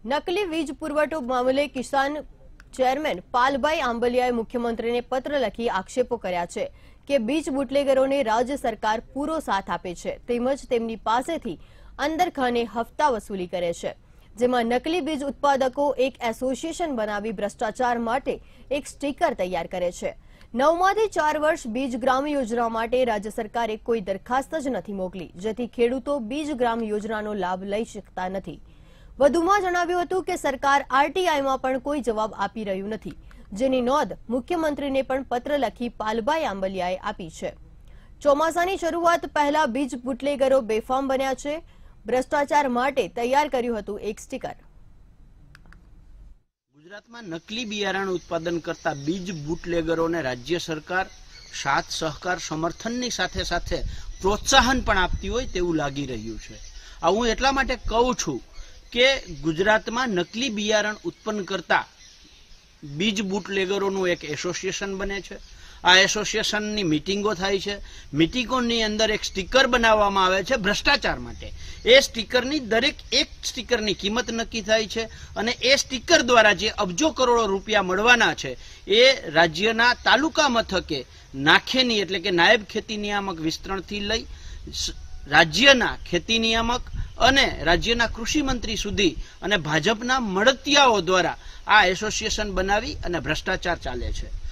નકલી વીજ પુરવઠો મામલે કિસાન ચેરમેન પાલભાઈ આંબલિયાએ મુખ્યમંત્રીને પત્ર લખી આક્ષેપો કર્યા છે કે બીજ બુટલેગરોને રાજ્ય સરકાર પૂરો સાથ આપે છે તેમજ તેમની પાસેથી અંદરખાને હપ્તા વસૂલી કરે છે, જેમાં નકલી બીજ ઉત્પાદકો એક એસોસિએશન બનાવી ભ્રષ્ટાચાર માટે એક સ્ટીકર તૈયાર કરે છે। 9 માંથી 4 વર્ષ બીજ ગ્રામ યોજના માટે રાજ્ય સરકારે કોઈ દરખાસ્ત જ નથી મોકલી, જેથી ખેડૂતો બીજ ગ્રામ યોજનાનો લાભ લઈ શકતા નથી। વધુમાં જણાવ્યું હતું કે સરકાર આરટીઆઈમાં પણ કોઈ જવાબ આપી રહ્યું નથી, જેની નોંધ મુખ્યમંત્રીને પણ પત્ર લખી પાલભાઈ આંબલિયાએ આપી છે। ચોમાસાની શરૂઆત પહેલા બીજ બુટલેગરો બેફામ બન્યા છે। ભ્રષ્ટાચાર માટે તૈયાર કર્યું હતું એક સ્ટીકર। ગુજરાતમાં નકલી બિયારણ ઉત્પાદન કરતા બીજ બુટલેગરોને રાજ્ય સરકાર સાથ સહકાર સમર્થનની સાથે સાથે પ્રોત્સાહન પણ આપતી હોય તેવું લાગી રહ્યું છે। આ હું એટલા માટે કહું છું કે ગુજરાતમાં નકલી બિયારણ ઉત્પન્ન કરતા બીજ બુટલેગરોનું એક એસોસિએશન બને છે। આ એસોસિએશનની મીટિંગો થાય છે। મીટિંગોની અંદર એક સ્ટીકર બનાવવામાં આવે છે ભ્રષ્ટાચાર માટે। એ સ્ટીકરની દરેક એક સ્ટીકરની કિંમત નક્કી થાય છે અને એ સ્ટીકર દ્વારા જે અબજો કરોડો રૂપિયા મળવાના છે એ રાજ્યના તાલુકા મથકે નાખેની એટલે કે નાયબ ખેતી નિયામક વિસ્તરણથી લઈ રાજ્યના ખેતી નિયામક અને રાજ્યના કૃષિ મંત્રી સુધી અને ભાજપના મળતિયાઓ દ્વારા આ એસોસિએશન બનાવી અને ભ્રષ્ટાચાર ચાલે છે।